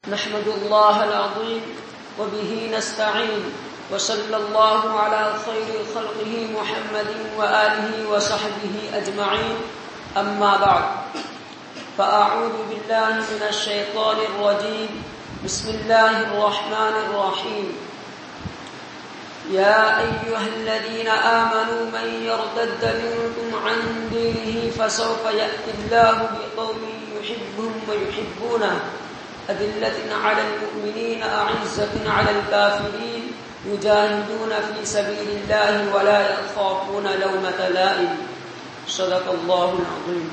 नहमदुल्लाह अल-अज़ीम व बिही नस्तईन व सल्लल्लाहु अला खैरि खल्क़िही मुहम्मदिन व आलिहि व सहबिही अजमईन अम्मा बअद फ़अऊज़ु बिल्लाहि मिनश शैतानिर रजीम बिस्मिल्लाहिर रहमानिर रहीम या अय्युहल्लज़ीना आमनू मन यर्तद्द मिनकुम अन दीनिही फसौफ़ यअतिल्लाहु बिक़ौमिन युहिब्बुहुम व युहिब्बूनहु अदिल्लतिन अलल मुमिनीन अइज़्ज़तिन अलल काफ़िरीन युजाहिदून फ़ी सबीलिल्लाहि व ला यख़ाफ़ून लौमता लाइम सदक़ल्लाहुल अज़ीम।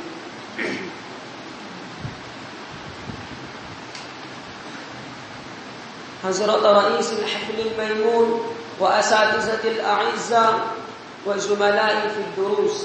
हज़रत रईसुल हफ़्लिल मयमून व असातिज़तिल अइज़्ज़ा व ज़ुमलाई फ़िद्दुरूस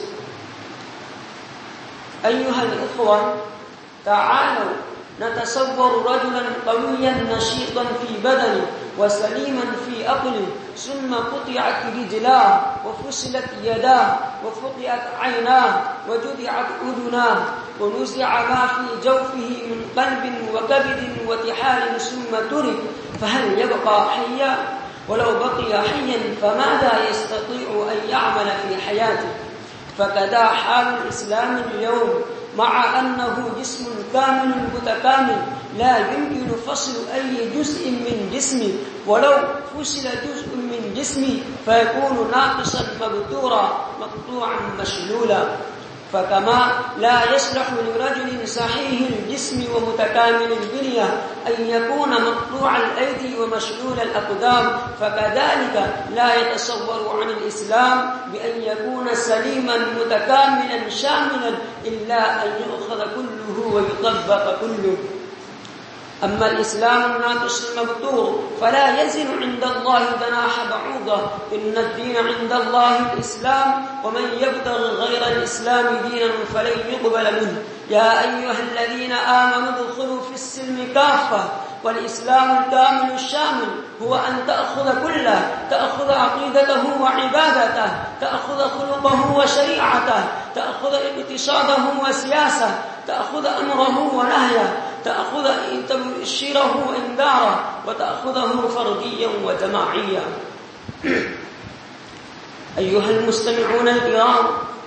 अय्युहल इख़वा तआलू नतसव्वर रजुलन क़विय्यन नशीतन फ़ी बदनिही व सलीमन फ़ी अक़लिही सुम्मा क़ुतिअत रिजलाहु व फुसिलत यदाहु व फ़ुक़िअत ऐनाहु व जुदिअत उज़ुनाहु व नुज़िअ मा फ़ी जawफ़िही मिन क़ल्बिन व कबदिन व तिहालिन सुम्मा तुरिक फ़हल यबक़ा हय्या वलौ बक़िया हय्यन फ़माज़ा यस्ततीअु अन यअमल फ़ी हयातिही फ़कज़ा हालुल इस्लाम अल-यौम मअ अन्नहु जिस्मुन कामिलुन मुतकामिल ला युमकिनु फ़स्लु अय्यि जुज़'इन मिन जिस्मिही वलौ फ़ुसिला जुज़'उन मिन जिस्मिही फ़यकूनु नाक़िसन मबतूरा मक़तूअन मशलूला फ़कमा ला यस्लहु लिरजुलिन सहीहिल जिस्मि व मुतकामिलिल बिनिया अन यकून मक़तूअल ऐदी व मशलूलल अक़दाम फ़कज़ालिका ला यतसव्वरु अनिल इस्लाम बिअन यकून सलीमन मुतकामिलन शामिलन इल्ला अन युअख़ज़ कुल्लुहु व युतब्बक़ कुल्लुहु। अम्मा इस्लाम नाक़िस मबतूर फला यज़िनु इंदल्लाहि जनाह बऊदा इन्नद-दीन इंदल्लाहिल इस्लाम व मन यब्तगि गैरल इस्लाम दीनन फलन युक़बल मिन्हु या अय्युहल्लज़ीना आमनू उदख़ुलू फ़िस्सिल्मि काफ़्फ़ा वल-इस्लामुल कामिलुश शामिल हुवा अन तअख़ुज़ कुल्लहु तअख़ुज़ अक़ीदतहु व इबादतहु तअख़ुज़ ख़ुलुक़हु व शरीअतहु तअख़ुज़ इक़्तिसादहु व सियासतहु तअख़ुज़ अमरहु व नहयहु तअख़ुज़ तबशीरहु व इंज़ारहु व तअख़ुज़हु फ़र्दिय्यन व जमाइय्यन। अय्युहल मुस्तमिऊन अल-किराम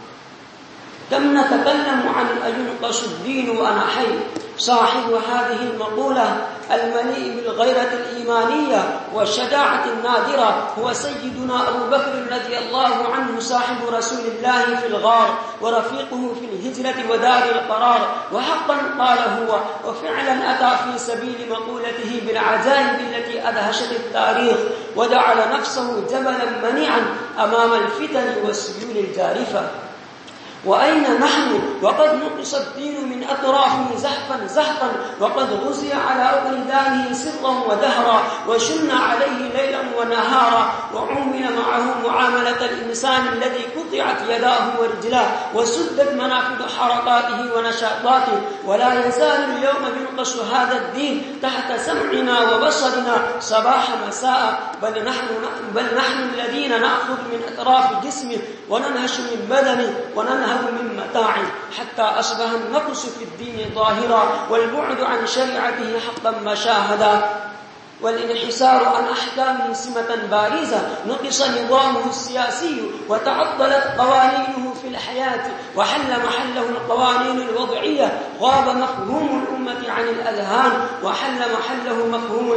कम नतकल्लमु अन अयुनक़शु ad-दीन व अना हय्य साहिबु हाज़िहिल मक़ूला al-मलीअ बिल-ग़ैरतिल ईमानिय्या व शजाअतिन नादिरा हुवा सय्यिदुना अबू बकर रज़ियल्लाहु अन्हु साहिबु रसूलिल्लाहि फ़िल ग़ार व रफ़ीक़ुहु फ़िल हिजरति व दारिल क़रार व हक़्क़न क़ाल हुवा व फ़िअलन अता फ़ी सबीलि मक़ूलतिही बिल अजाइब अल्लती अदहशत at-तारीख़ व जअल नफ़्सहु जबलन मनीअन अमाम al-फ़ितन व सयूल al-जारिफ़ा। وأين نحن وقد نقص الدين من أطرافه زحفا زحفا وقد غزي على أقدامه سرا ودهرا وشن عليه ليلا ونهارا وعُمل معه معاملة الإنسان الذي قطعت يداه ورجلاه وسدت منافذ حركاته ونشاطاته ولا يزال اليوم ينقص هذا الدين تحت سمعنا وبصرنا صباح مساء بل نحن الذين نأخذ من أطراف جسمه وننهش من بدنه وننهب من متاعه حتى أصبح النقص في الدين ظاهرا والبعد عن شريعته حقا مشاهدا والانحسار عن أحكامه سمة بارزة نقص نظامه السياسي وتعطلت قوانينه في الحياة وحل محله القوانين الوضعية غاب مفهوم الأمة عن الأذهان وحل محله مفهوم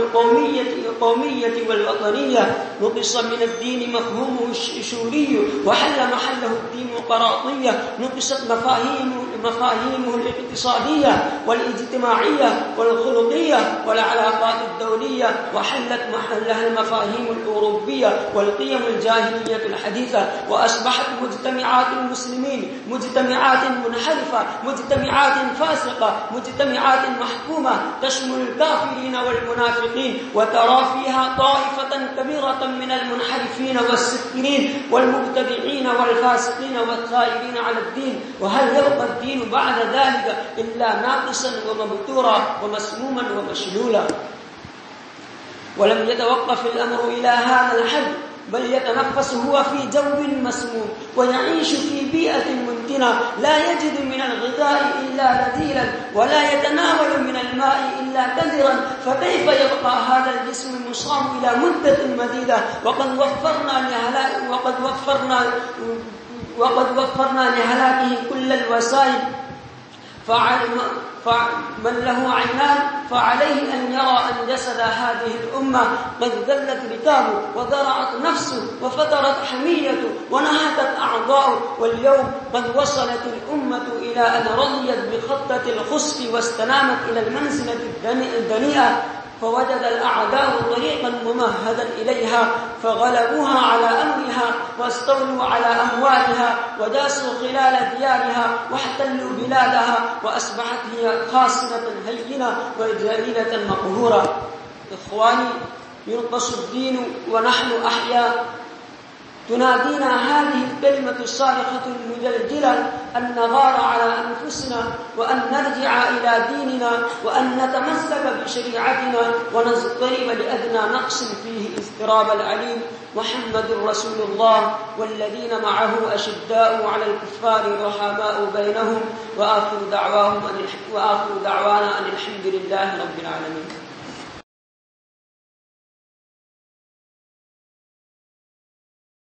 القومية والوطنية نقص من الدين مفهومه الشوري وحل محله الديمقراطية نقصت مفاهيمه الاقتصادية والاجتماعية والخلقية والعلاقات الدولية وحلت محلها المفاهيم الأوروبية والقيم الجاهلية الحديثة وأصبحت مجتمعات المسلمين مجتمعات منحرفة مجتمعات فاسقة مجتمعات محكومة تشمل الكافرين والمنافقين وترى فيها طائفة كبيرة من المنحرفين والسكرين والمبتدعين والفاسقين والثائرين على الدين وهل يبقى الدين بعد ذلك إلا ناقصا ومبتورا ومسموما ومشلولا؟ ولم يتوقف الأمر إلى هذا الحد بل يتنفس هو في جو مسموم ويعيش في بيئة فتنا، لا يجد من الغذاء إلا رذيلا، ولا يتناول من الماء إلا كثرا، فكيف يبقى هذا الجسم المصاب إلى مدة مديدة وقد وفرنا لهلاكه كل الوسائل؟ فمن له عينان فعليه أن يرى أن جسد هذه الأمة قد ذلت ركابه وضرعت نفسه وفترت حميته ونهتت أعضاؤه، واليوم قد وصلت الأمة إلى أن رضيت بخطة الخسف واستنامت إلى المنزلة الدنيئة، فوجد الأعداء طريقا ممهدا إليها فغلبوها على أمرها واستولوا على أموالها وداسوا خلال ديارها واحتلوا بلادها، وأصبحت هي خاسرة هينة وذليلة مقهورة. إخواني، ينقص الدين ونحن أحياء. تنادينا هذه الكلمة الصارخة المجلجلة أن نغار على أنفسنا وأن نرجع إلى ديننا وأن نتمسك بشريعتنا ونضطرب لأدنى نقص فيه اضطراب العليم. محمد رسول الله والذين معه أشداء على الكفار رحماء بينهم، وآخر دعوانا أن الحمد لله رب العالمين.